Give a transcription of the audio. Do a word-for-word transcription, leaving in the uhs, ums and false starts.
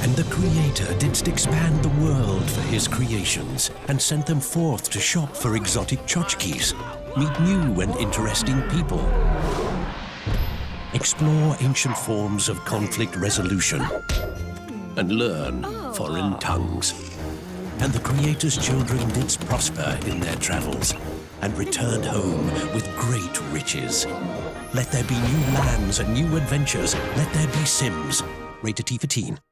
And the Creator didst expand the world for his creations, and sent them forth to shop for exotic tchotchkes, meet new and interesting people, explore ancient forms of conflict resolution, and learn foreign tongues. And the Creator's children didst prosper in their travels, and returned home with great riches. Let there be new lands and new adventures. Let there be Sims. Rated T for teen.